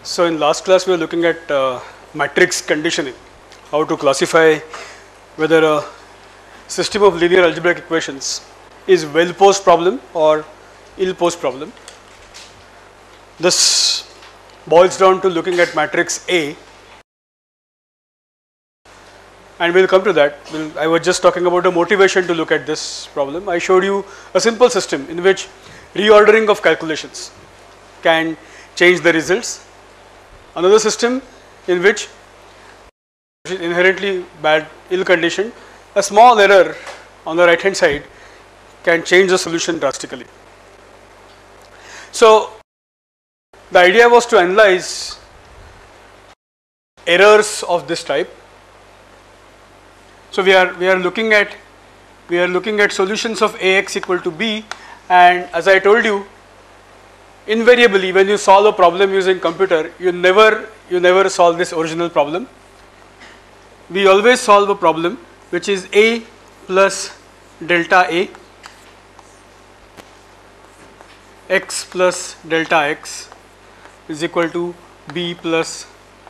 So in last class we were looking at matrix conditioning, how to classify whether a system of linear algebraic equations is well posed problem or ill posed problem. This boils down to looking at matrix A, and we'll come to that. I was just talking about the motivation to look at this problem. I showed you a simple system in which reordering of calculations can change the results. Another system in which inherently bad, ill conditioned, a small error on the right hand side can change the solution drastically. So the idea was to analyze errors of this type. So we are looking at solutions of Ax equal to b, and as I told you, invariably when you solve a problem using computer, you never solve this original problem. We always solve a problem which is A plus delta A, x plus delta x is equal to b plus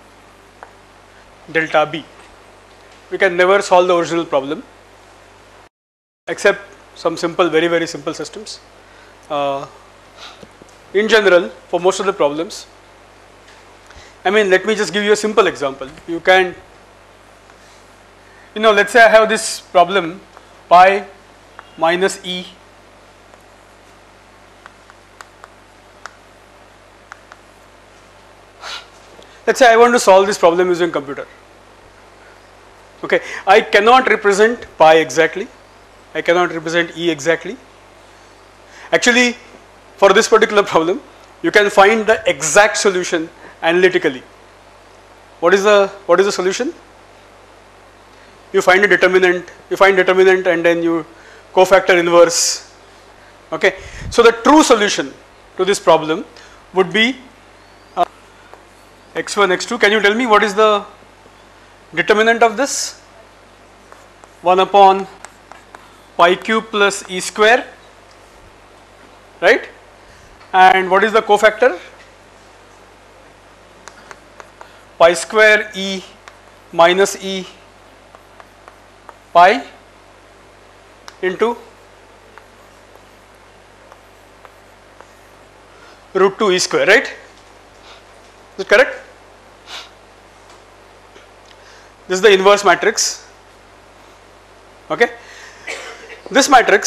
delta b. We can never solve the original problem except some simple, very simple systems. In general, for most of the problems, let me just give you a simple example. You can, let's say I have this problem pi minus e let's say I want to solve this problem using computer. Okay, I cannot represent pi exactly, I cannot represent e exactly. Actually, for this particular problem, you can find the exact solution analytically. What is the solution? You find a determinant, and then you cofactor inverse. Okay, so the true solution to this problem would be x1, x2. Can you tell me what is the determinant of this? 1 upon pi cube plus e square, right? And what is the cofactor? Pi square e minus e pi into root 2 e square, right? Is it correct? This is the inverse matrix. Okay, this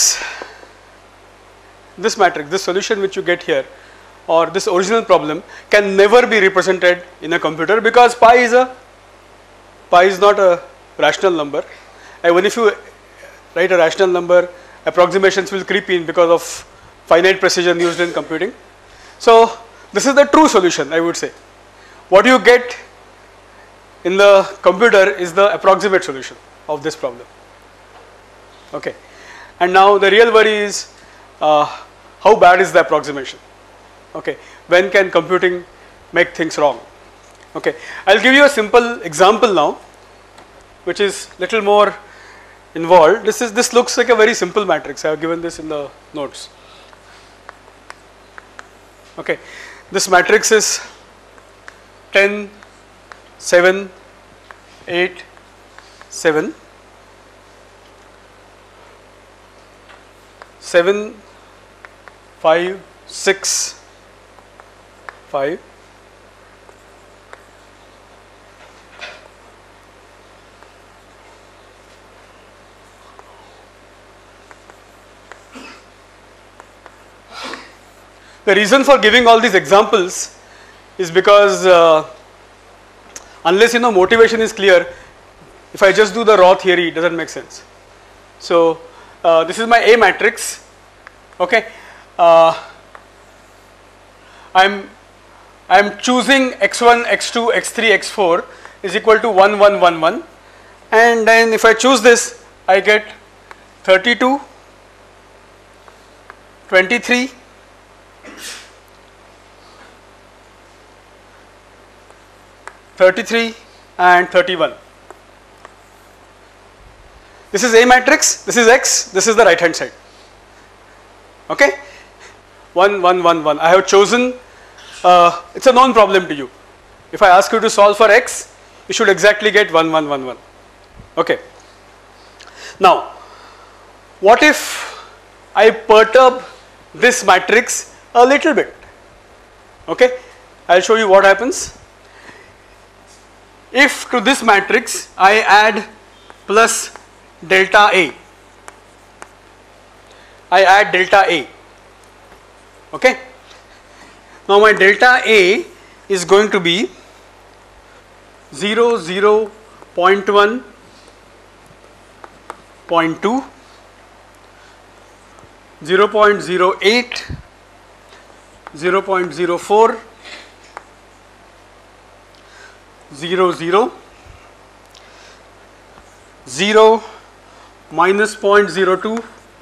solution which you get here, or this original problem, can never be represented in a computer because pi is not a rational number. Even if you write a rational number, approximations will creep in because of finite precision used in computing. So this is the true solution, I would say. What you get in the computer is the approximate solution of this problem. Okay, and now the real worry is how bad is the approximation? Okay, when can computing make things wrong? Okay, I'll give you a simple example now, which is little more involved. This looks like a very simple matrix. I have given this in the notes. Okay, this matrix is 10, 7, 8, 7, 7, 5, 6, 5, 5. The reason for giving all these examples is because unless motivation is clear, if I just do the raw theory, it doesn't make sense. So this is my A matrix. Okay, I'm choosing x1, x2, x3, x4 is equal to 1, 1, 1, 1, and then if I choose this, I get 32, 23, 33 and 31. This is A matrix, this is X, this is the right hand side. Okay, 1, 1, 1, 1. I have chosen, it's a known problem to you. If I ask you to solve for x, you should exactly get 1, 1, 1, 1. Okay. Now, what if I perturb this matrix a little bit? Okay, I'll show you what happens. If to this matrix I add plus delta A, I add delta A. Okay. Now my delta A is going to be 0, 0, 0.1, 0.2, 0.08, 0.04, 0, 0, 0, minus 0.02,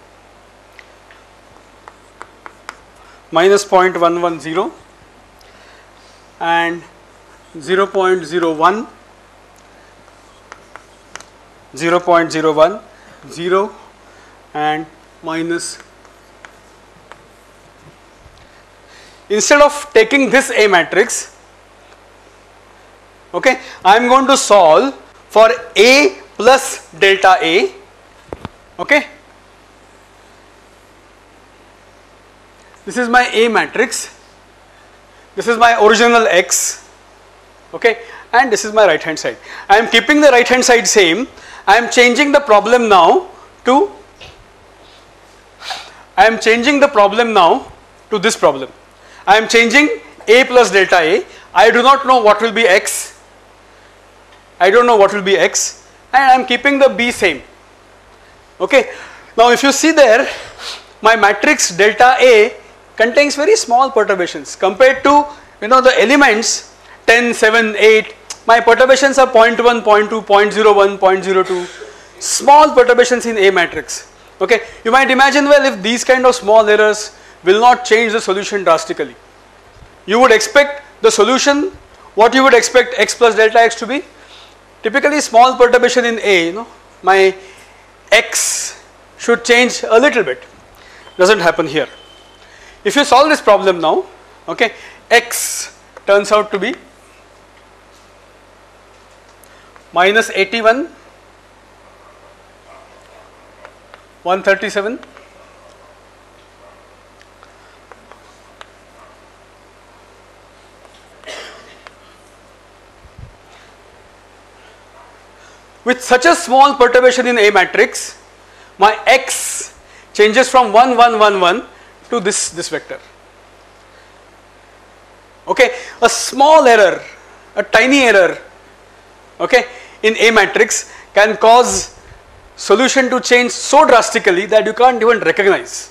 minus 0.110, and 0.01, 0.01, 0, and minus. Instead of taking this A matrix, okay, I am going to solve for A plus delta A. Okay, this is my A matrix, this is my original X, okay, and this is my right hand side. I am keeping the right hand side same. I am changing the problem now to this problem. I am changing A plus delta A. I do not know what will be X. I don't know what will be X, and I am keeping the B same. Okay. Now if you see there, my matrix delta A contains very small perturbations compared to, you know, the elements 10, 7, 8. My perturbations are 0.1, 0.2, 0.01, 0.02. Small perturbations in A matrix. Okay. You might imagine, well, if these kind of small errors will not change the solution drastically, you would expect the solution, what you would expect X plus delta X to be? Typically small perturbation in A, you know, my X should change a little bit. Doesn't happen here. If you solve this problem now, okay, X turns out to be minus 81, 137, with such a small perturbation in A matrix, my X changes from 1, 1, 1, 1 to this vector. Okay, a small error, a tiny error, okay, in A matrix can cause solution to change so drastically that you can't even recognize.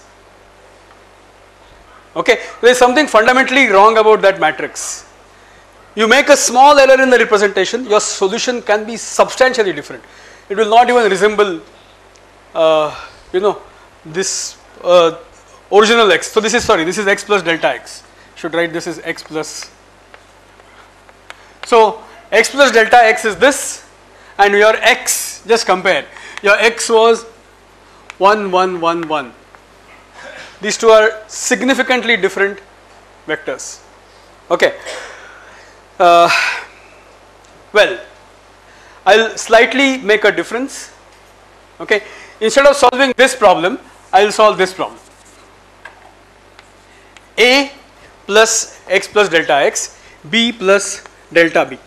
Okay, there is something fundamentally wrong about that matrix. You make a small error in the representation, your solution can be substantially different. It will not even resemble, you know, this original X. So this is, sorry, this is X plus delta X. Should write this is X plus. So X plus delta X is this, and your X, just compare. Your X was 1, 1, 1, 1. These two are significantly different vectors. Okay. Well, I'll slightly make a difference. Okay. Instead of solving this problem, I'll solve this problem. A plus X plus delta X, B plus delta B.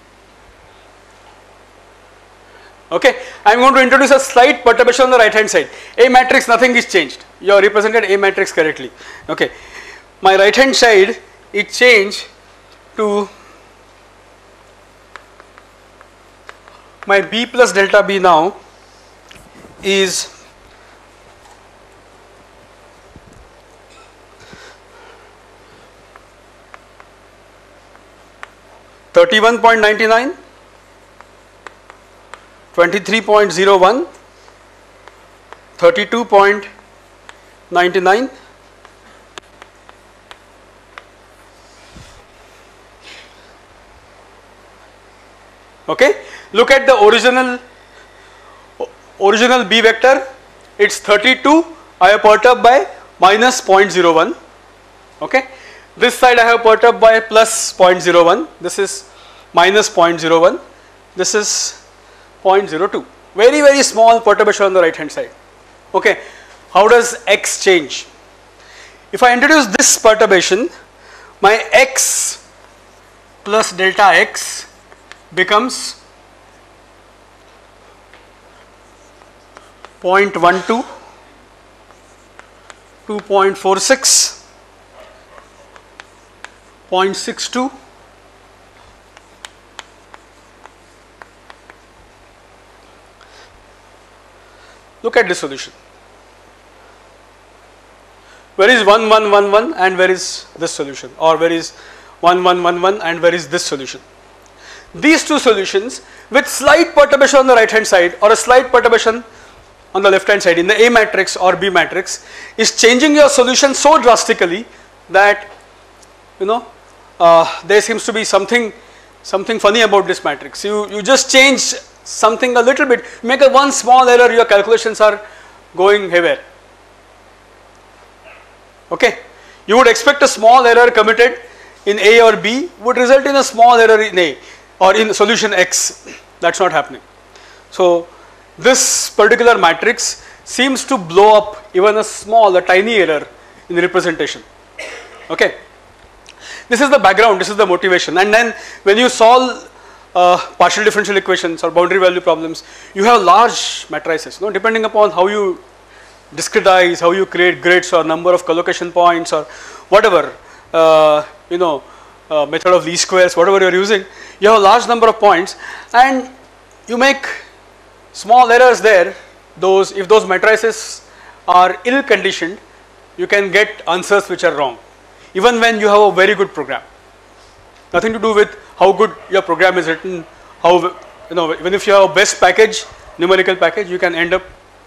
Okay, I am going to introduce a slight perturbation on the right hand side. A matrix, nothing is changed. You have represented A matrix correctly. Okay, my right hand side, it changed to my B plus delta B now is 31.99, 23.01, 32.99, okay. Look at the original B vector, it's 32, I have perturbed by minus 0.01, okay. This side I have perturbed by plus 0.01, this is minus 0.01, this is 0.02. Very, very small perturbation on the right hand side. Okay, how does x change? If I introduce this perturbation, my x plus delta x becomes 0.12, 2.46, 0.62, look at this solution. Where is 1111 and where is this solution, or where is 1111 and where is this solution? These two solutions with slight perturbation on the right hand side or a slight perturbation on the left hand side in the A matrix or B matrix is changing your solution so drastically that there seems to be something funny about this matrix. You just change something a little bit, make a one small error, your calculations are going haywire. Okay, you would expect a small error committed in A or B would result in a small error in A or in solution X. That's not happening. So this particular matrix seems to blow up even a tiny error in the representation. Okay, this is the background, this is the motivation, and then when you solve partial differential equations or boundary value problems, you have large matrices. Depending upon how you discretize, how you create grids or number of collocation points or whatever, method of least squares, whatever you are using, you have a large number of points and you make small errors there. If those matrices are ill conditioned, you can get answers which are wrong, even when you have a very good program. Nothing to do with how good your program is written, even if you have a best package, numerical package, you can end up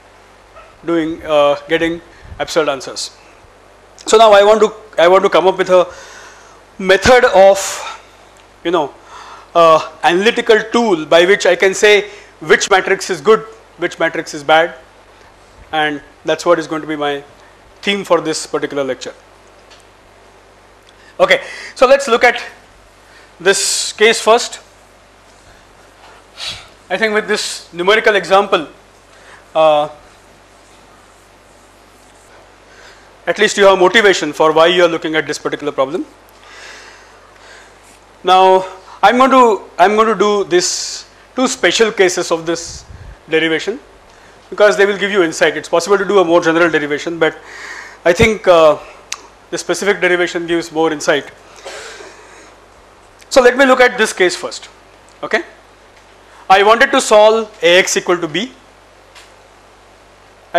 getting absurd answers. So now I want to come up with a method of analytical tool by which I can say which matrix is good, which matrix is bad, and that's what is going to be my theme for this particular lecture. Okay, so let's look at this case first. I think with this numerical example, at least you have motivation for why you are looking at this particular problem. Now I'm going to do this two special cases of this derivation because they will give you insight. It's possible to do a more general derivation, but I think the specific derivation gives more insight. So let me look at this case first. Okay, I wanted to solve Ax equal to b. I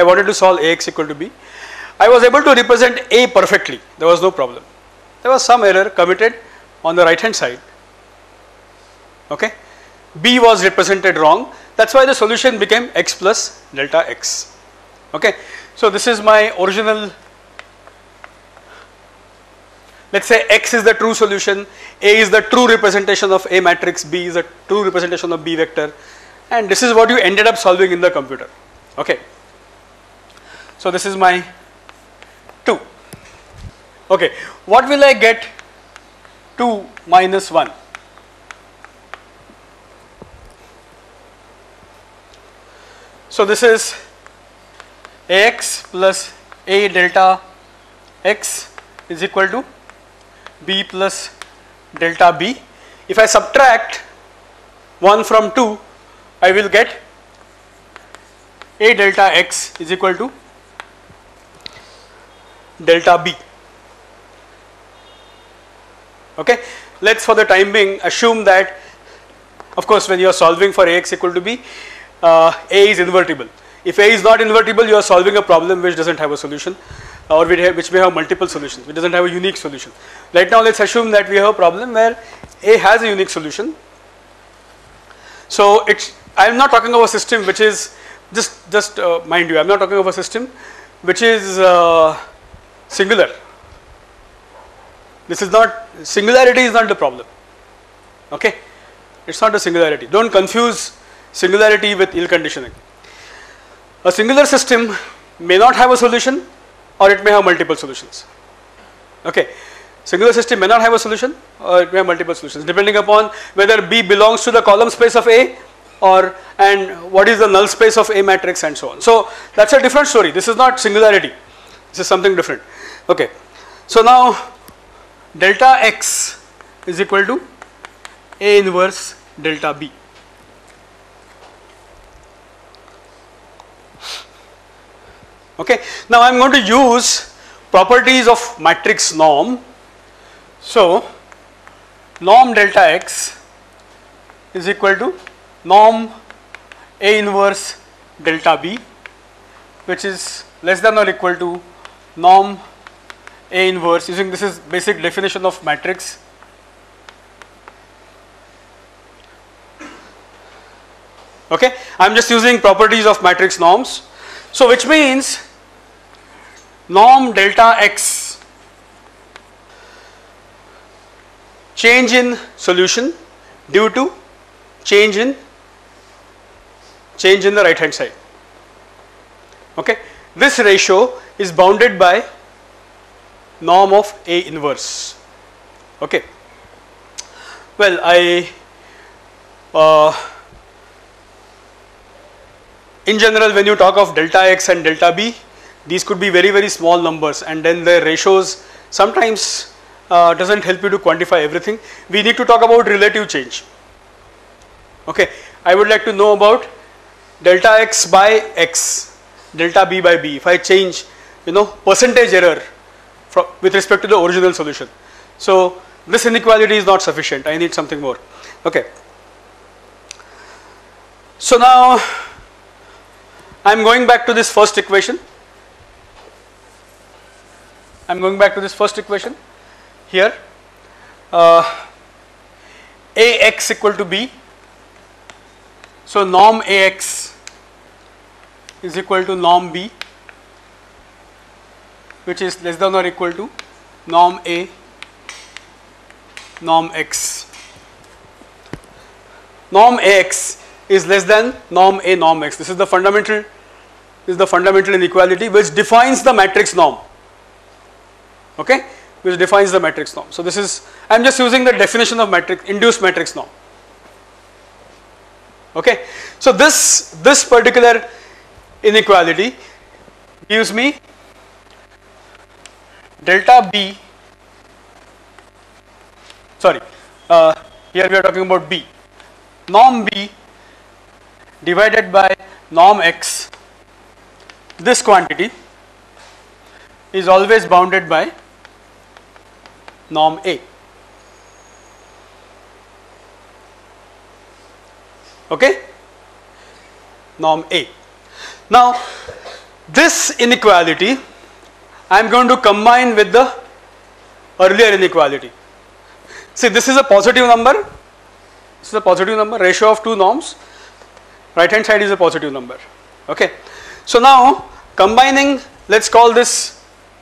was able to represent A perfectly. There was no problem. There was some error committed on the right hand side. Okay, B was represented wrong. That's why the solution became x plus delta x. Okay, so this is my original. Let's say x is the true solution, A is the true representation of A matrix, B is the true representation of B vector, and this is what you ended up solving in the computer. Okay, so this is my 2. Okay, what will I get 2 minus 1? So this is Ax plus A delta x is equal to B plus delta B. If I subtract 1 from 2, I will get A delta x is equal to delta B. Okay, let's for the time being assume that, of course, when you are solving for Ax equal to B, A is invertible. If A is not invertible, you are solving a problem which doesn't have a solution, or which may have multiple solutions, which doesn't have a unique solution. Right now let's assume that we have a problem where A has a unique solution. So I am not talking of a system which is just mind you, I am not talking of a system which is singular. This is not, singularity is not the problem. Okay, it's not a singularity. Don't confuse singularity with ill conditioning. A singular system may not have a solution, or it may have multiple solutions. Okay, Singular system may not have a solution, or it may have multiple solutions, depending upon whether B belongs to the column space of A, or and what is the null space of A matrix, and so on. So that's a different story. This is not singularity. This is something different. Okay. So now delta X is equal to A inverse delta B. Okay. Now I am going to use properties of matrix norm. So norm delta X is equal to norm A inverse delta B, which is less than or equal to norm A inverse, using this is basic definition of matrix. Okay, I am just using properties of matrix norms. So which means norm delta X, change in solution due to change in the right hand side. Okay, this ratio is bounded by norm of A inverse. Okay, well in general, when you talk of delta X and delta B, these could be very, very small numbers, and then their ratios sometimes doesn't help you to quantify everything. We need to talk about relative change. Okay, I would like to know about delta X by X, delta B by B. If I change, percentage error with respect to the original solution. So this inequality is not sufficient. I need something more. Okay. So now I am going back to this first equation. I am going back to this first equation here. Ax equal to B. So norm Ax is equal to norm B, which is less than or equal to norm A, norm X. Norm Ax is less than norm A, norm X. This is the fundamental inequality which defines the matrix norm. Okay, which defines the matrix norm. So this is, I am just using the definition of induced matrix norm. Okay, so this particular inequality gives me delta B, sorry, here we are talking about B, norm B divided by norm X. This quantity is always bounded by norm A. Okay, norm A. Now this inequality I am going to combine with the earlier inequality. See, this is a positive number. This is a positive number, ratio of two norms. Right hand side is a positive number. Okay. So now combining, let's call this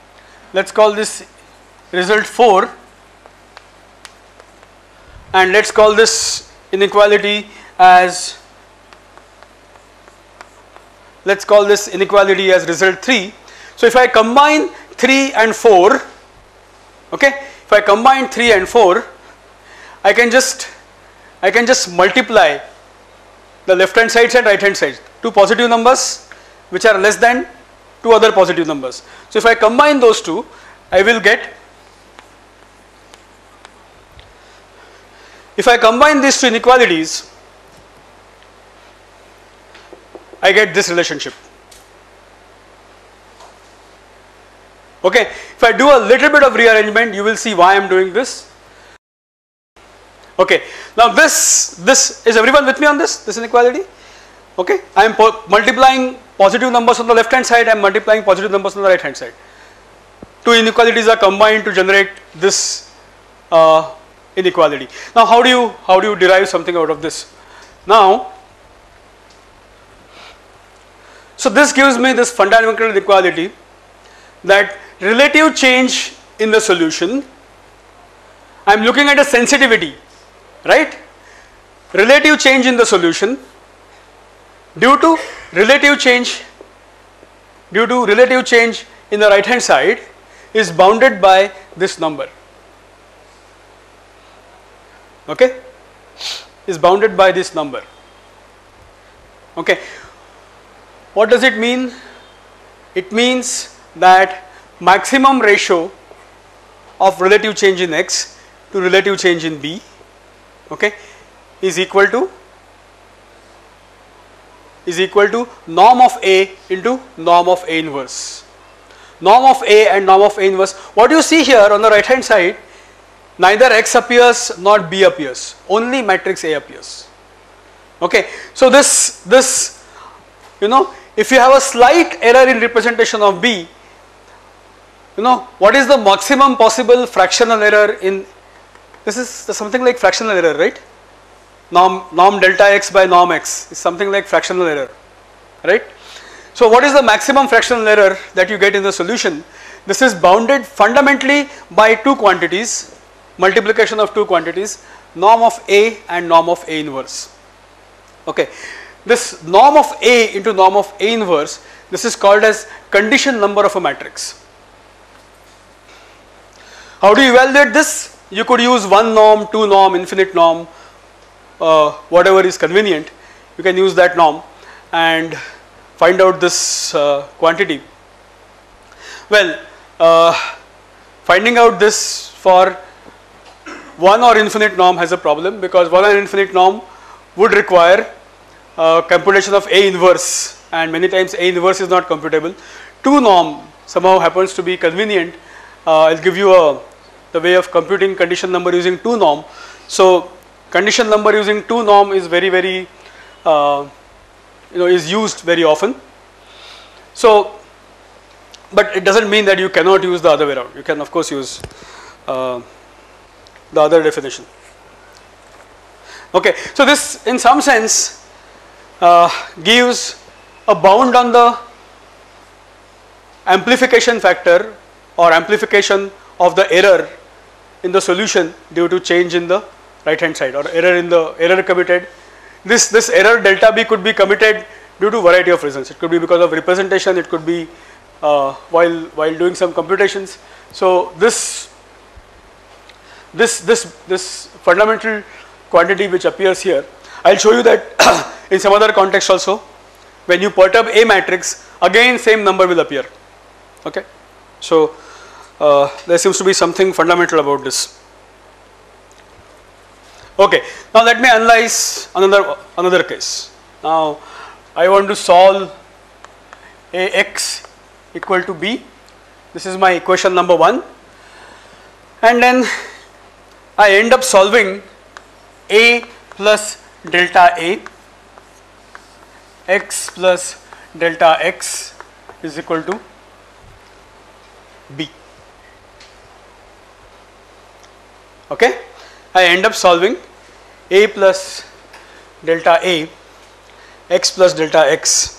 result 4, and let's call this inequality as, let's call this inequality as result 3. So if I combine 3 and 4, okay, if I combine 3 and 4, I can just multiply the left hand sides and right hand sides, two positive numbers which are less than two other positive numbers. So if I combine those two, I will get, if I combine these two inequalities, I get this relationship. Okay, if I do a little bit of rearrangement, you will see why I am doing this. Okay, now this is everyone with me on this inequality? Okay, I am multiplying positive numbers on the left hand side, I am multiplying positive numbers on the right hand side. Two inequalities are combined to generate this inequality. Now how do you derive something out of this? Now, so this gives me this fundamental inequality that relative change in the solution, I am looking at a sensitivity, right? Relative change in the solution due to relative change in the right hand side is bounded by this number. okay, is bounded by this number. Okay, what does it mean? It means that maximum ratio of relative change in x to relative change in b, okay, is equal to norm of A into norm of A inverse. Norm of A and norm of A inverse. What you see here on the right hand side, neither x appears nor b appears, only matrix A appears. Okay, so this you know, if you have a slight error in representation of b, you know, what is the maximum possible fractional error in this? Is something like fractional error, right? Norm delta x by norm x is something like fractional error, right? So what is the maximum fractional error that you get in the solution? This is bounded fundamentally by two quantities, multiplication of two quantities, norm of A and norm of A inverse. Okay, this norm of A into norm of A inverse, this is called as condition number of a matrix. How do you evaluate this? You could use one norm, two norm, infinite norm, whatever is convenient. You can use that norm and find out this quantity. Well, finding out this for one or infinite norm has a problem, because one or infinite norm would require computation of A inverse, and many times A inverse is not computable. Two norm somehow happens to be convenient. I'll give you the way of computing condition number using two norm. So condition number using two norm is very is used very often. So, but it doesn't mean that you cannot use the other way around. You can of course use the other definition. Okay, so this in some sense gives a bound on the amplification factor or amplification of the error in the solution due to change in the right hand side, or error committed. This error delta b could be committed due to variety of reasons. It could be because of representation, it could be while doing some computations. So this fundamental quantity which appears here, I'll show you that in some other context also. When you perturb a matrix, again same number will appear. Okay, so there seems to be something fundamental about this. Okay, now let me analyze another case. Now I want to solve Ax equal to b. This is my equation number 1, and then I end up solving A plus delta A, x plus delta x is equal to b. Okay, I end up solving A plus delta A, x plus delta x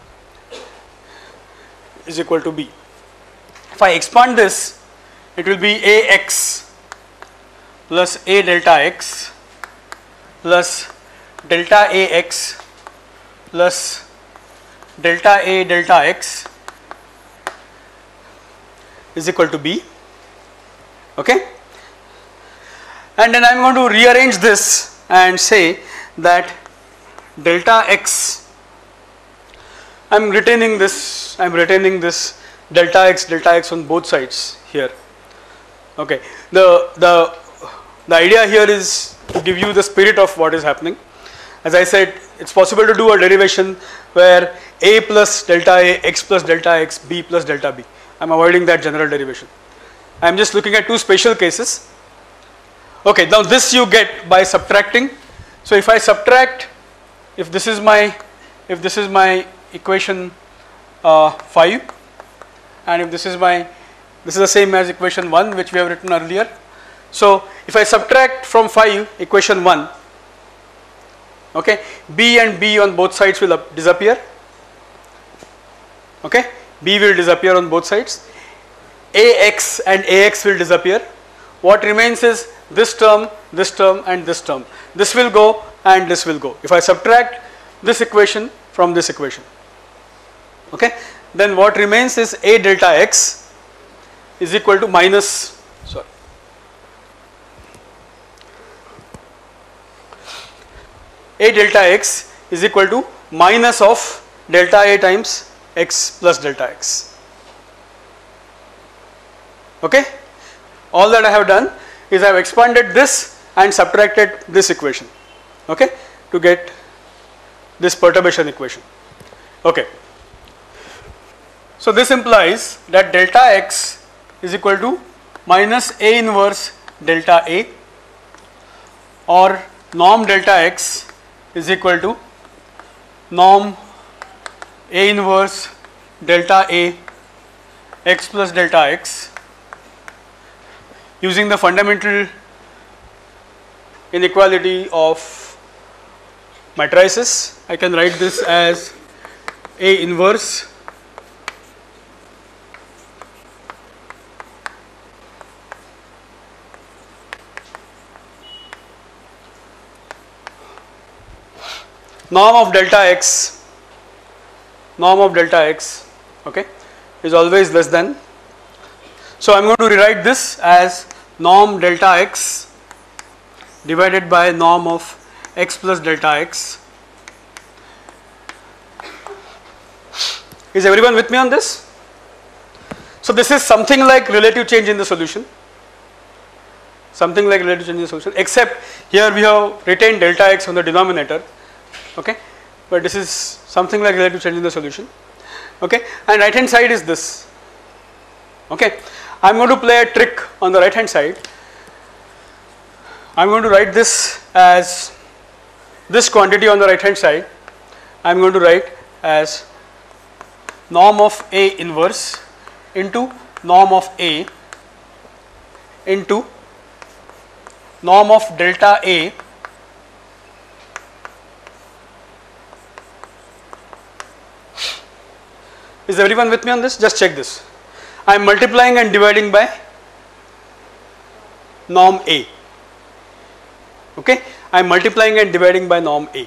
is equal to b. If I expand this, it will be Ax plus A delta x plus delta Ax plus delta A delta x is equal to b. Okay, and then I am going to rearrange this and say that delta x, I am retaining this delta x on both sides here. Okay, the idea here is to give you the spirit of what is happening. As I said, it's possible to do a derivation where A plus delta A, x plus delta x, b plus delta b. I am avoiding that general derivation. I am just looking at two special cases. Okay, now this you get by subtracting. So if I subtract, if this is my equation 5, and if this is the same as equation 1 which we have written earlier. So if I subtract from 5 equation 1, okay, b and b on both sides will disappear. Okay, b will disappear on both sides. Ax and Ax will disappear. What remains is this term, and this term. This will go and this will go. If I subtract this equation from this equation, okay, then what remains is A delta x is equal to minus, sorry, A delta x is equal to minus of delta A times x plus delta x. Okay? All that I have done is I have expanded this and subtracted this equation, okay, to get this perturbation equation. Okay. So this implies that delta x is equal to minus A inverse delta A, or norm delta x is equal to norm A inverse delta A x plus delta x. Using the fundamental inequality of matrices, I can write this as A inverse norm of delta x, okay, is always less than. So I am going to rewrite this as norm delta x divided by norm of x plus delta x. Is everyone with me on this? So this is something like relative change in the solution, except here we have retained delta x on the denominator, okay, but this is something like relative change in the solution, okay, and right hand side is this, okay. I am going to play a trick on the right hand side. I am going to write this as this quantity on the right hand side. I am going to write as norm of A inverse into norm of A into norm of delta A Is everyone with me on this? Just check this. I am multiplying and dividing by norm A. Okay, I am multiplying and dividing by norm A.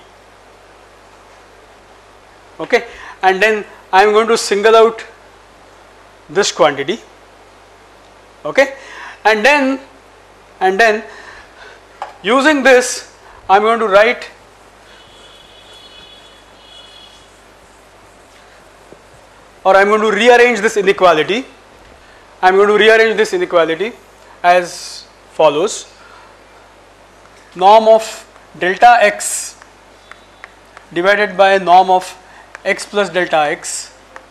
Okay, and then I am going to single out this quantity. Okay, and then using this I am going to write or I am going to rearrange this inequality. I am going to rearrange this inequality as follows: norm of delta x divided by norm of x plus delta x.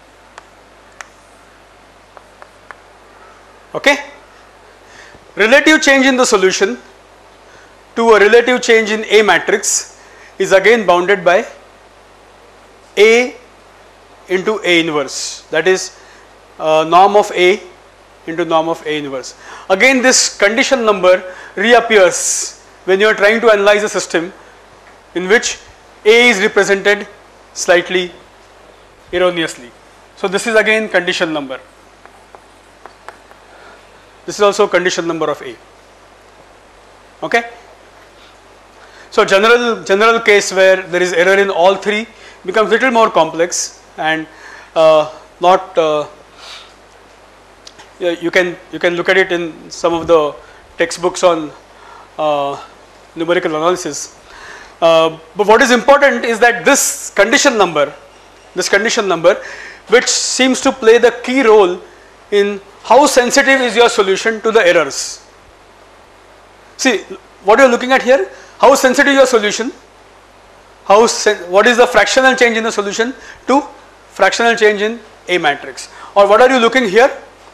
Okay, relative change in the solution to a relative change in A matrix is again bounded by A into A inverse, that is norm of A into norm of A inverse. Again this condition number reappears when you are trying to analyze a system in which A is represented slightly erroneously. So this is again condition number. This is also condition number of A. Okay. So general case where there is error in all three becomes little more complex and you can look at it in some of the textbooks on numerical analysis. But what is important is that this condition number which seems to play the key role in how sensitive is your solution to the errors. See what you are looking at here, how sensitive your solution, what is the fractional change in the solution to fractional change in A matrix, or what are you looking here?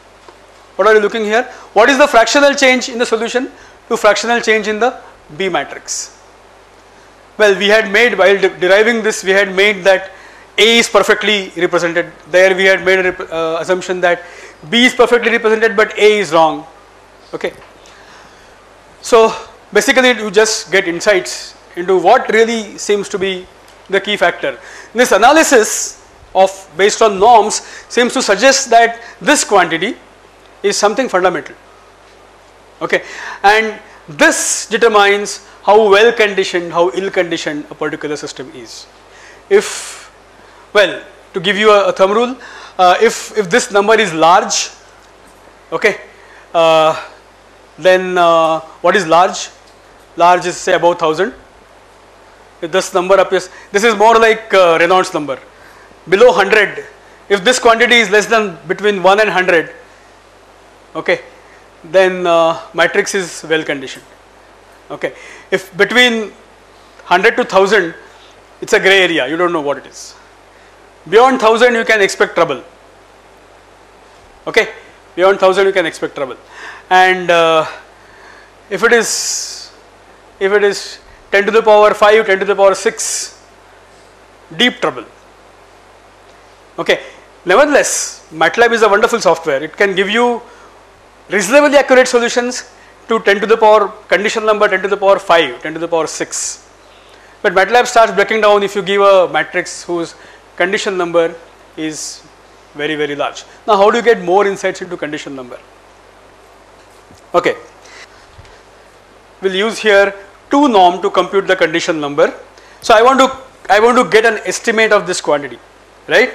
What is the fractional change in the solution to fractional change in the B matrix? Well, we had made, while deriving this, we had made that A is perfectly represented. There we had made an assumption that B is perfectly represented but A is wrong. Okay. So basically you just get insights into what really seems to be the key factor. This analysis based on norms seems to suggest that this quantity is something fundamental. Okay, and this determines how well conditioned, how ill conditioned a particular system is. Well, to give you a thumb rule, if this number is large, okay, then what is large? Large is say above 1000. if this number appears, this is more like Reynolds number. Below 100, if this quantity is less than between 1 and 100, okay, then matrix is well conditioned. Okay, if between 100 to 1000, it's a gray area, you don't know what it is. Beyond 1000, you can expect trouble. Okay, beyond 1000, you can expect trouble. And if it is 10 to the power 5, 10 to the power 6, deep trouble. Okay, nevertheless, MATLAB is a wonderful software. It can give you reasonably accurate solutions to 10 to the power condition number 10 to the power 5, 10 to the power 6. But MATLAB starts breaking down if you give a matrix whose condition number is very, very large. Now, how do you get more insights into condition number? Okay, we'll use here 2 norm to compute the condition number. So, I want to get an estimate of this quantity, right?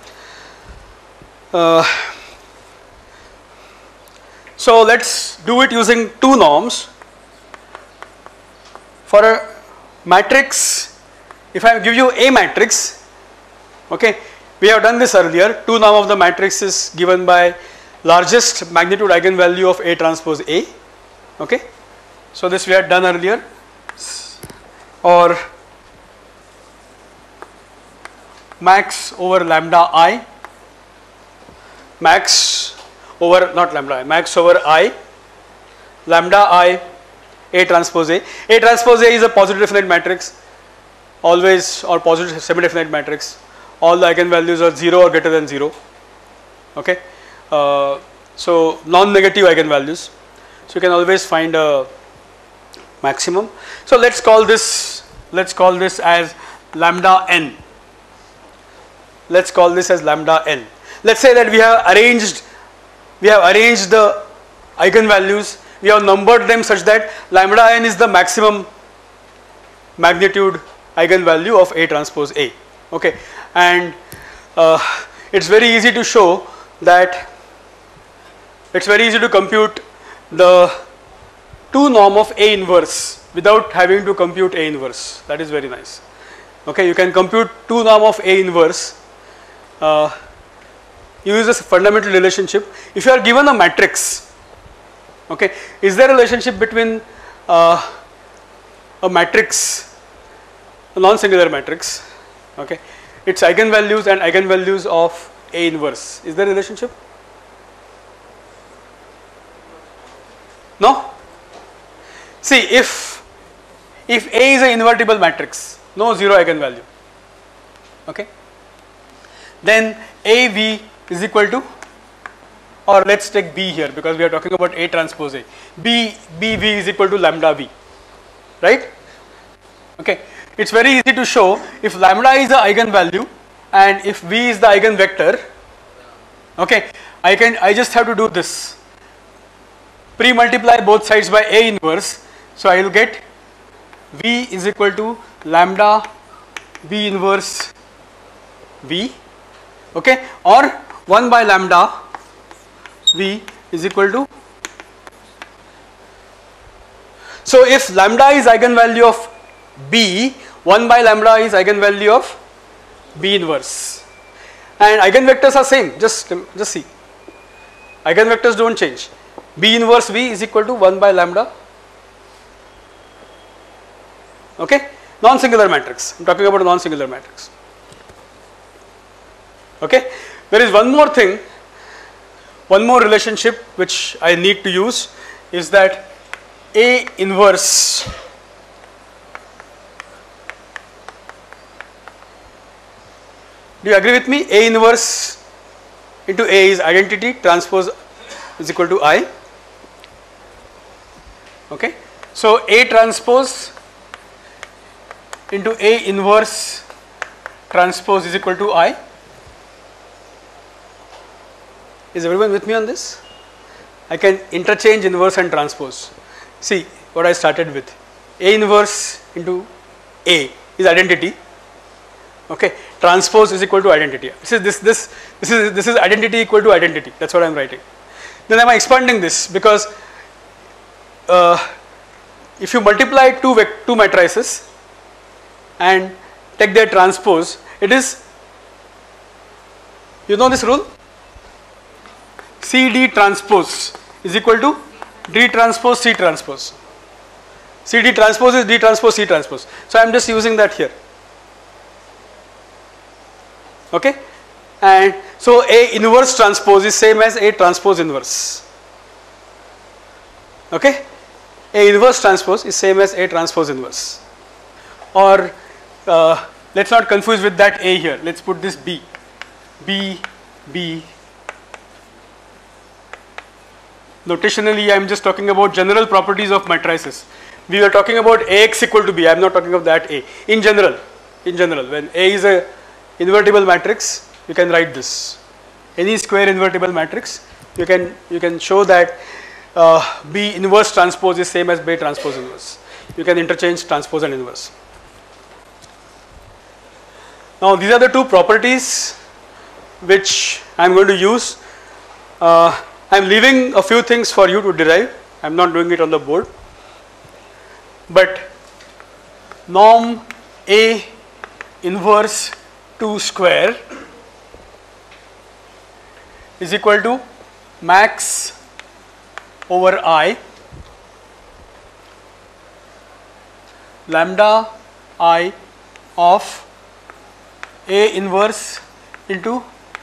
So, let's do it using 2 norms. For a matrix, if I give you a matrix, okay, we have done this earlier. 2 norm of the matrix is given by largest magnitude eigenvalue of A transpose A. Okay, so this we had done earlier, or max over lambda I, max over not lambda I, max over I, lambda I, A transpose A. A transpose A is a positive definite matrix, always, or positive semi definite matrix. All the eigenvalues are 0 or greater than 0. Okay, so non-negative eigenvalues. So you can always find a maximum. So let's call this as lambda n. Let's call this as lambda n. Let's say that we have arranged the eigenvalues. We have numbered them such that lambda n is the maximum magnitude eigenvalue of A transpose A. Okay, and it's very easy to show that it's very easy to compute the 2 norm of A inverse without having to compute A inverse. That is very nice. Okay, you can compute 2 norm of A inverse. Use this fundamental relationship. If you are given a matrix, okay, is there a relationship between a matrix, a non-singular matrix, okay, its eigenvalues and eigenvalues of A inverse? Is there a relationship? No? See, if A is an invertible matrix, no 0 eigenvalue, okay, then AV is equal to, or let's take B here because we are talking about A transpose A. BV is equal to lambda V, right? Okay, it's very easy to show if lambda is the eigenvalue and if V is the eigenvector. Okay, I just have to do this. Pre-multiply both sides by A inverse. So I will get V is equal to lambda V inverse V, okay, or 1 by lambda V is equal to, so if lambda is eigenvalue of B, 1 by lambda is eigenvalue of B inverse, and eigenvectors are same, just see, eigenvectors don't change. B inverse V is equal to 1 by lambda, okay, non-singular matrix. I am talking about a non-singular matrix. Okay, there is one more thing, one more relationship which I need to use is that A inverse do you agree with me? A inverse into A is identity, transpose is equal to I. Okay, so A transpose into A inverse transpose is equal to I. Is everyone with me on this? I can interchange inverse and transpose. See what I started with. A inverse into A is identity. Okay, transpose is equal to identity. This is identity equal to identity. That's what I am writing. Then I am expanding this because if you multiply two matrices, and take their transpose, it is, you know this rule, CD transpose is equal to D transpose C transpose. CD transpose is D transpose C transpose. So I am just using that here. Okay, and so A inverse transpose is same as A transpose inverse. Okay, A inverse transpose is same as A transpose inverse. Or let's not confuse with that A here. Let's put this B. B, B. Notationally, I am just talking about general properties of matrices. We were talking about Ax equal to B. I am not talking of that A. In general, when A is a invertible matrix, you can write this. Any square invertible matrix, you can show that B inverse transpose is same as B transpose inverse. You can interchange transpose and inverse. Now these are the two properties which I am going to use. I am leaving a few things for you to derive. I am not doing it on the board. But norm A inverse 2 square is equal to max over I lambda I of A inverse into,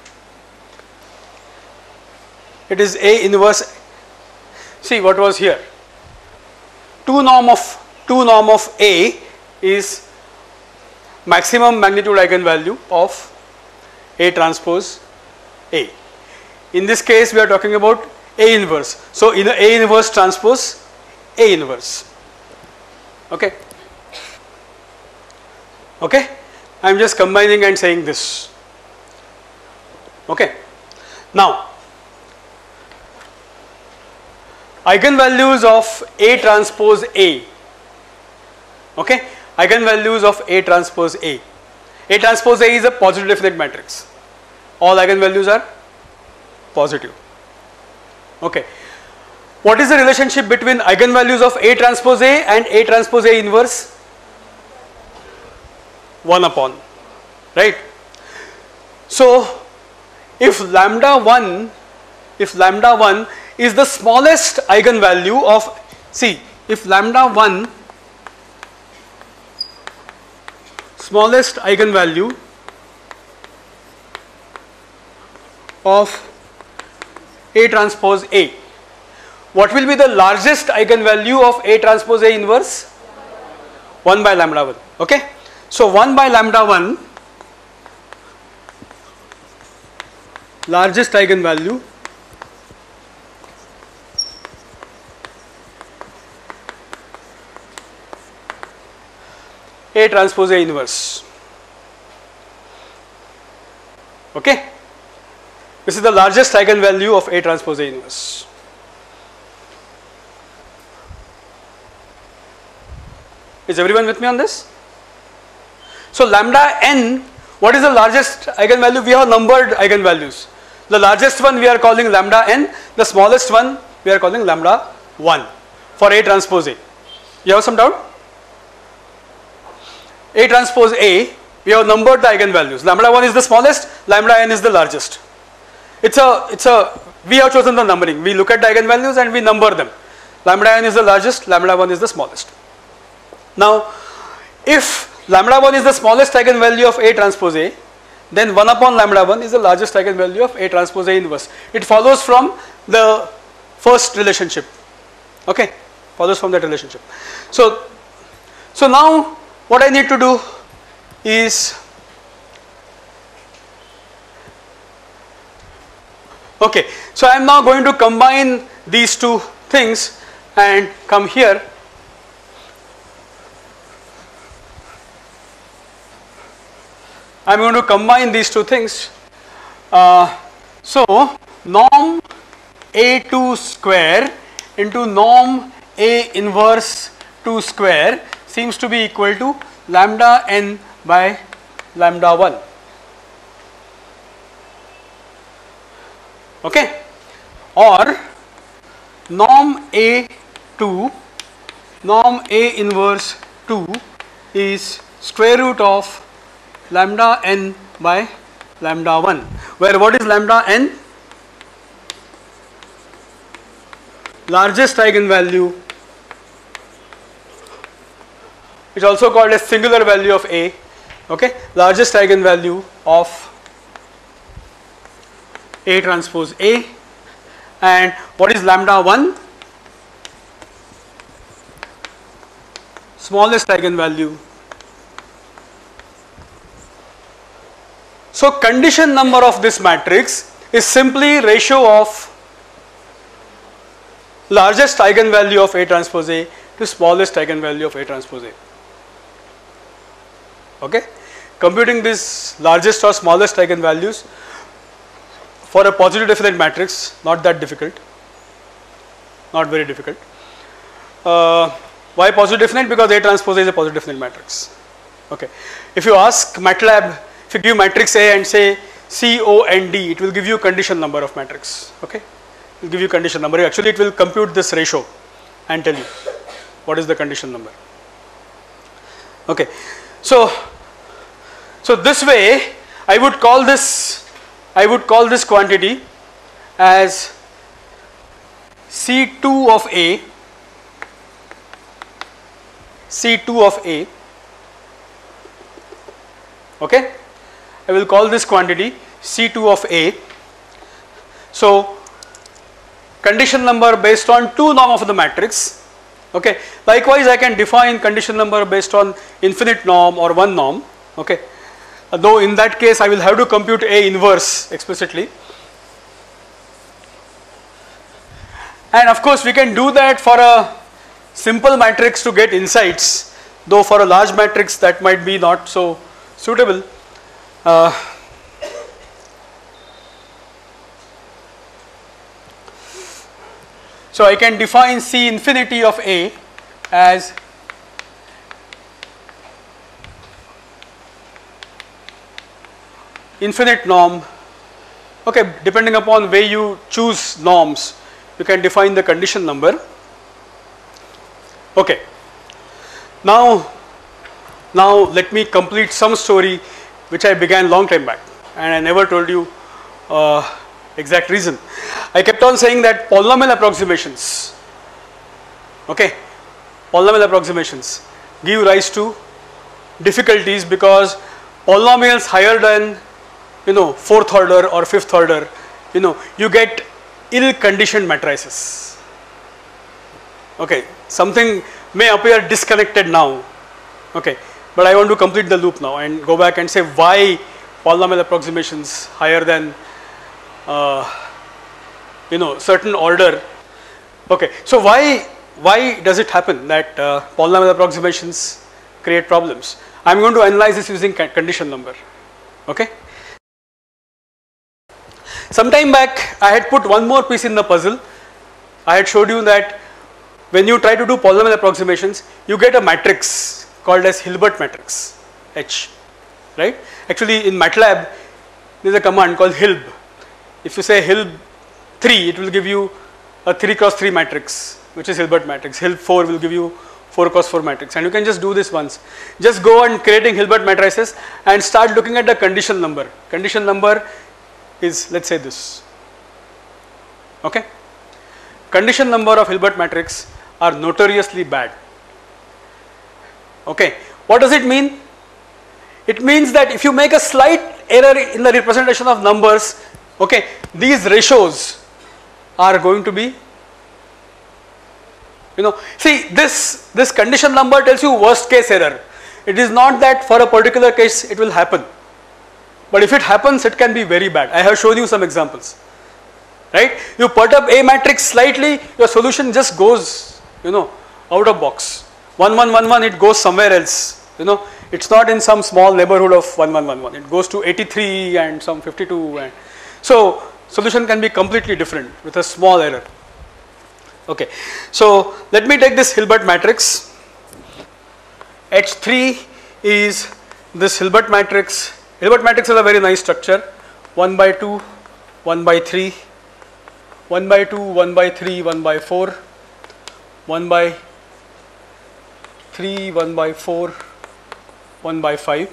it is A inverse, see what was here, 2 norm of A is maximum magnitude eigenvalue of A transpose A. In this case we are talking about A inverse. So in A inverse transpose A inverse. Okay. Okay. I am just combining and saying this. Okay. Now eigenvalues of A transpose A. Okay. Eigenvalues of A transpose A. A transpose A is a positive definite matrix. All eigenvalues are positive. Okay. What is the relationship between eigenvalues of A transpose A and A transpose A inverse? 1 upon, right? So if lambda 1 is the smallest eigenvalue of, see, if lambda 1 smallest eigenvalue of A transpose A, what will be the largest eigenvalue of A transpose A inverse? 1 by lambda 1. Okay. So 1 by lambda 1 largest eigenvalue A transpose A inverse. Okay. This is the largest eigenvalue of A transpose A inverse. Is everyone with me on this? So lambda n, what is the largest eigenvalue? We have numbered eigenvalues. The largest one we are calling lambda n, the smallest one we are calling lambda 1 for A transpose A. You have some doubt? A transpose A, we have numbered the eigenvalues. Lambda 1 is the smallest, lambda n is the largest. We have chosen the numbering. We look at the eigenvalues and we number them. Lambda n is the largest, lambda 1 is the smallest. Now, if lambda 1 is the smallest eigenvalue of A transpose A, then 1 upon lambda 1 is the largest eigenvalue of A transpose A inverse. It follows from the first relationship. Okay, follows from that relationship. So now what I need to do is, okay, so I am now going to combine these two things and come here. I am going to combine these two things. So norm A2 square into norm A inverse 2 square seems to be equal to lambda n by lambda 1. Okay, or norm A2, norm A inverse 2 is square root of lambda n by lambda 1, where what is lambda n? Largest eigenvalue, which is also called as singular value of A, okay, largest eigenvalue of A transpose A. And what is lambda 1? Smallest eigenvalue. So condition number of this matrix is simply ratio of largest eigenvalue of A transpose A to smallest eigenvalue of A transpose A. Okay, computing this largest or smallest eigenvalues for a positive definite matrix, not that difficult, not very difficult. Why positive definite? Because A transpose A is a positive definite matrix. Okay, if you ask MATLAB, if you give matrix A and say C, O and D, it will give you condition number of matrix. Okay, it will give you condition number. Actually, it will compute this ratio and tell you what is the condition number. Okay, so this way I would call this quantity as C2 of A, C2 of A. Okay, I will call this quantity C2 of A. So condition number based on 2 norm of the matrix. Okay, likewise I can define condition number based on infinite norm or 1 norm. Okay, though in that case I will have to compute A inverse explicitly. And of course we can do that for a simple matrix to get insights, though for a large matrix that might be not so suitable. So I can define C infinity of A as infinite norm. Okay, depending upon where you choose norms, you can define the condition number. Okay, now let me complete some story which I began long time back, and I never told you exact reason. I kept on saying that polynomial approximations, okay, polynomial approximations give rise to difficulties because polynomials higher than, you know, 4th order or 5th order, you know, you get ill conditioned matrices. Okay, something may appear disconnected now, okay, but I want to complete the loop now and go back and say why polynomial approximations higher than you know, certain order. Okay, so why does it happen that polynomial approximations create problems? I am going to analyze this using condition number. Okay, some time back I had put one more piece in the puzzle. I had showed you that when you try to do polynomial approximations, you get a matrix called as Hilbert matrix H, right? Actually in MATLAB there is a command called hilb. If you say hilb 3, it will give you a 3 cross 3 matrix, which is Hilbert matrix. Hilb 4 will give you 4 cross 4 matrix, and you can just do this once. Just go on creating Hilbert matrices and start looking at the condition number. Condition number is, let's say, this. Okay, condition number of Hilbert matrix are notoriously bad. Okay, what does it mean? It means that if you make a slight error in the representation of numbers, okay, these ratios are going to be, you know, see this condition number tells you worst case error. It is not that for a particular case it will happen, but if it happens it can be very bad. I have shown you some examples, right? You perturb A matrix slightly, your solution just goes, you know, out of box. 1 1 1 1, it goes somewhere else, you know, it's not in some small neighborhood of 1 1 1 1, it goes to 83 and some 52, and so solution can be completely different with a small error. Okay, so let me take this Hilbert matrix. H3 is this Hilbert matrix. Hilbert matrix is a very nice structure. 1 by 2, 1 by 3, 1 by 2, 1 by 3, 1 by 4, 1 by 3, 1 by 4, 1 by 5.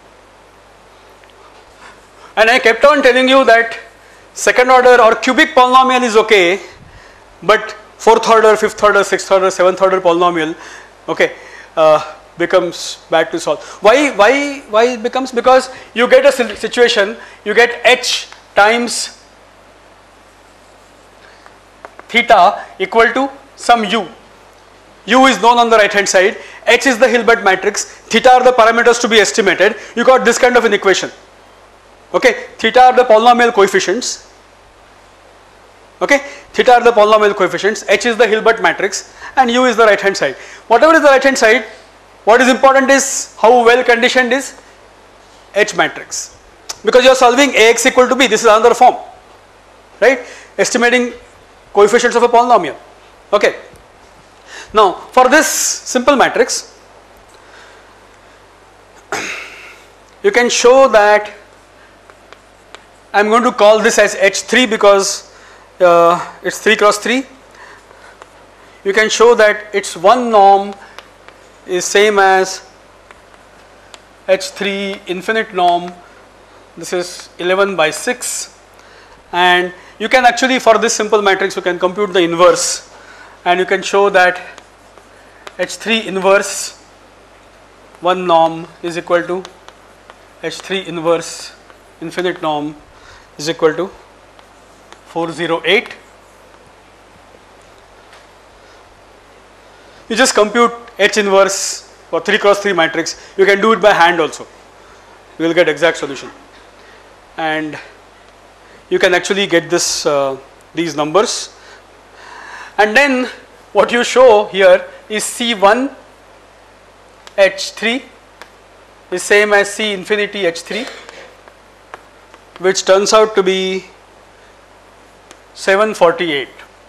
And I kept on telling you that second order or cubic polynomial is okay, but fourth order, fifth order, sixth order, seventh order polynomial, okay, becomes bad to solve. Why it becomes? Because you get a situation, you get h times theta equal to some u. U is known on the right hand side, h is the Hilbert matrix, theta are the parameters to be estimated. You got this kind of an equation. Okay, theta are the polynomial coefficients. Okay, theta are the polynomial coefficients, h is the Hilbert matrix, and u is the right hand side. Whatever is the right hand side, what is important is how well conditioned is H matrix. Because you are solving Ax equal to b, this is another form, right? Estimating coefficients of a polynomial. Okay. Now, for this simple matrix, you can show that I am going to call this as H3 because it's 3 cross 3. You can show that its one norm is same as H3 infinite norm. This is 11 by 6, and you can actually, for this simple matrix, you can compute the inverse, and you can show that H3 inverse one norm is equal to H3 inverse infinite norm is equal to 408. You just compute H inverse for 3 cross 3 matrix. You can do it by hand also. You will get exact solution, and you can actually get this these numbers. And then what you show here is C1 H3 is same as C infinity H3, which turns out to be 748.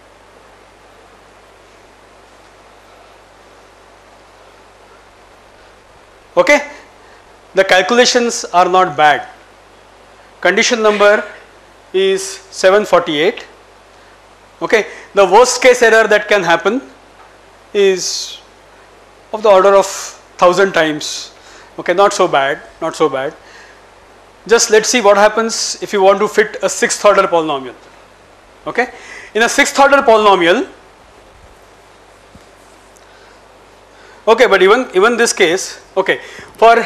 Okay, the calculations are not bad. Condition number is 748. Okay, the worst case error that can happen is of the order of 1000 times. Okay, not so bad, not so bad. Just let's see what happens if you want to fit a 6th order polynomial. Okay, in a 6th order polynomial, okay, but even this case, okay, for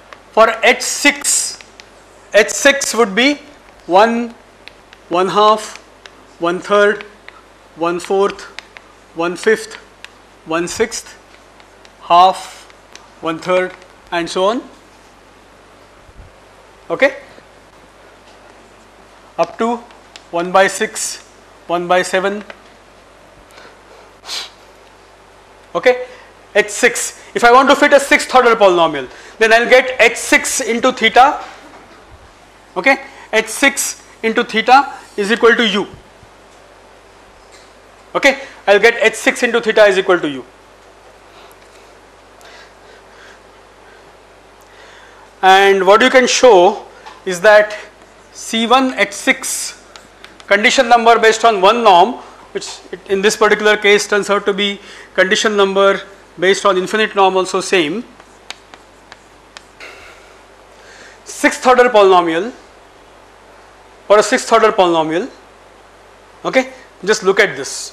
H6 would be 1, 1/2, 1/3, 1/4, 1/5, 1/6, half, 1/3, and so on. Okay, up to 1 by 6, 1 by 7. Okay, H6. If I want to fit a 6th order polynomial, then I'll get H6 into theta. Okay, H6 into theta is equal to u. Okay, I'll get H6 into theta is equal to u. And what you can show is that C1 H6 condition number based on one norm, which in this particular case turns out to be condition number based on infinite norm also same. 6th order polynomial, for a 6th order polynomial, okay, just look at this.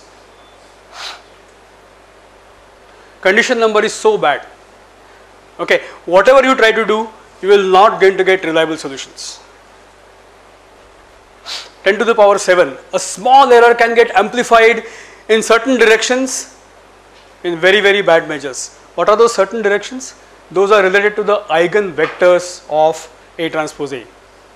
Condition number is so bad. Okay, whatever you try to do, you will not going to get reliable solutions. 10 to the power 7, a small error can get amplified in certain directions in very, very bad measures. What are those certain directions? Those are related to the eigenvectors of A transpose A.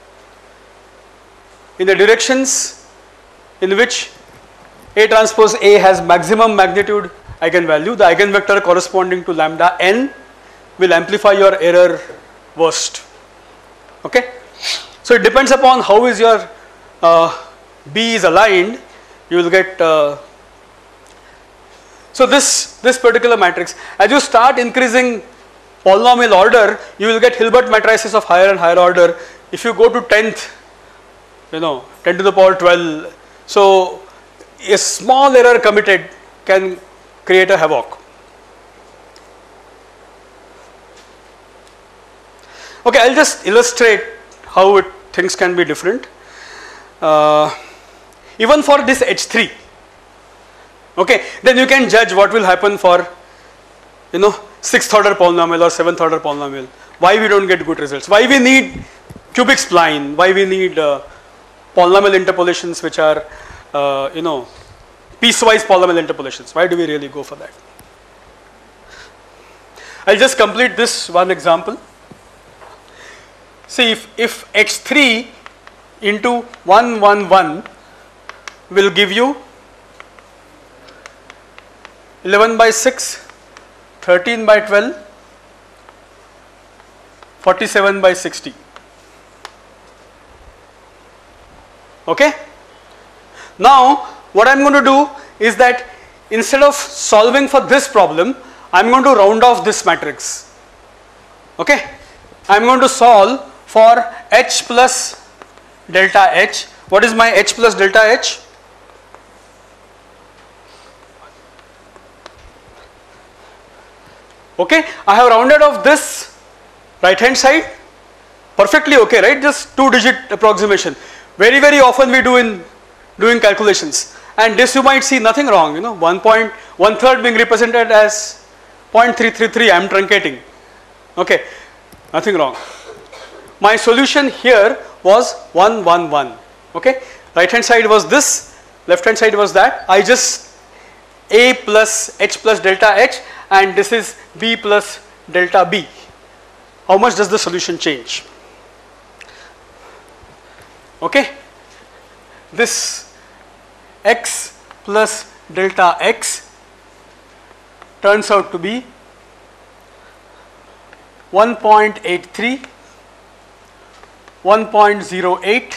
In the directions in which A transpose A has maximum magnitude eigenvalue, the eigenvector corresponding to lambda n will amplify your error worst. Okay, so it depends upon how is your B is aligned, you will get so this particular matrix, as you start increasing polynomial order, you will get Hilbert matrices of higher and higher order. If you go to 10th, 10 to the power 12, so a small error committed can create a havoc. Okay, I'll just illustrate how things can be different. Even for this H3, okay, then you can judge what will happen for, you know, 6th order polynomial or 7th order polynomial. Why we don't get good results? Why we need cubic spline? Why we need polynomial interpolations which are, you know, piecewise polynomial interpolations? Why do we really go for that? I'll just complete this one example. See, if H3 into 1, 1, 1 will give you 11 by 6, 13 by 12, 47 by 60. Okay? Now, what I am going to do is that instead of solving for this problem, I am going to round off this matrix. Okay? I am going to solve for H plus delta H. What is my H plus delta H? Okay, I have rounded off this right hand side, perfectly okay, right? Just 2-digit approximation. Very, very often we do in doing calculations, and this you might see nothing wrong, you know, 1/3 being represented as 0.333, I am truncating. Okay, nothing wrong. My solution here was 1, 1, 1. Okay, right hand side was this, left hand side was that. I just A plus H plus delta H, and this is B plus delta B. How much does the solution change? Okay, this X plus delta X turns out to be 1.83, 1.08,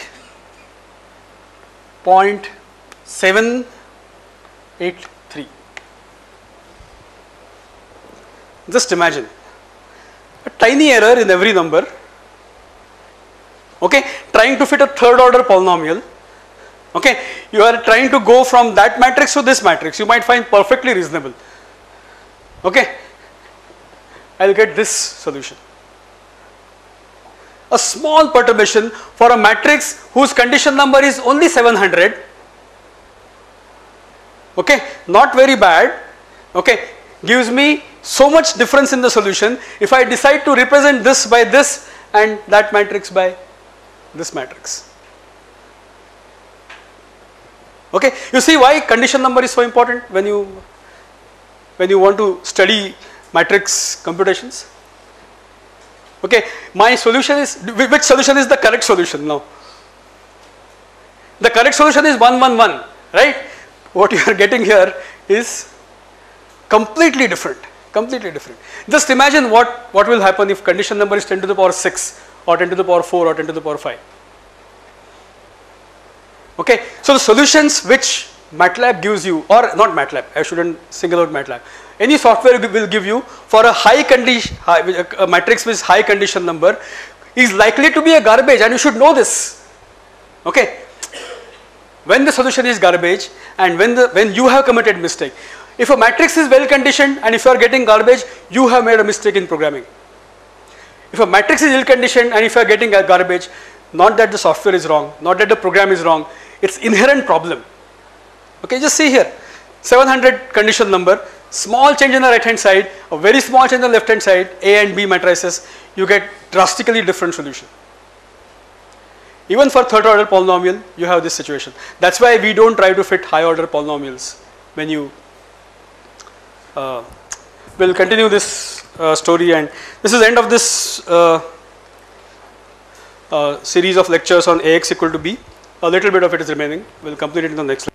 0.783. Just imagine a tiny error in every number, okay, trying to fit a 3rd order polynomial. Okay, you are trying to go from that matrix to this matrix, you might find perfectly reasonable. Okay, I will get this solution. A small perturbation for a matrix whose condition number is only 700, okay, not very bad, okay, gives me so much difference in the solution if I decide to represent this by this and that matrix by this matrix. Okay, you see why condition number is so important when you want to study matrix computations. Okay, my solution is, which solution is the correct solution now? The correct solution is 1, 1, 1, right? What you are getting here is completely different, completely different. Just imagine what will happen if condition number is 10 to the power 6 or 10 to the power 4 or 10 to the power 5. Okay, so the solutions which MATLAB gives you, or not MATLAB, I shouldn't single out MATLAB, any software will give you for a a matrix with high condition number is likely to be a garbage, and you should know this. Okay, when the solution is garbage and when you have committed mistake, if a matrix is well conditioned and if you are getting garbage, you have made a mistake in programming. If a matrix is ill conditioned and if you are getting a garbage, not that the software is wrong, not that the program is wrong, it's inherent problem. Okay, just see here, 700 condition number, small change in the right hand side, a very small change on the left hand side, A and B matrices, you get drastically different solution. Even for 3rd order polynomial, you have this situation. That's why we don't try to fit high order polynomials when you will continue this story, and this is the end of this series of lectures on Ax equal to B. A little bit of it is remaining. We'll complete it in the next lecture.